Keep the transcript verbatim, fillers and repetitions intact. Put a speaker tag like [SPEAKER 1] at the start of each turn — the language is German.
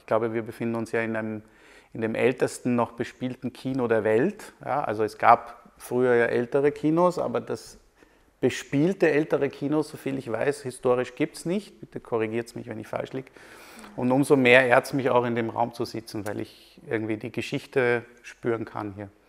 [SPEAKER 1] glaube, wir befinden uns ja in einem in dem ältesten noch bespielten Kino der Welt. Ja, also es gab früher ja ältere Kinos, aber das bespielte ältere Kino, soviel ich weiß, historisch gibt es nicht. Bitte korrigiert es mich, wenn ich falsch liege. Und umso mehr ehrt es mich auch, in dem Raum zu sitzen, weil ich irgendwie die Geschichte spüren kann hier.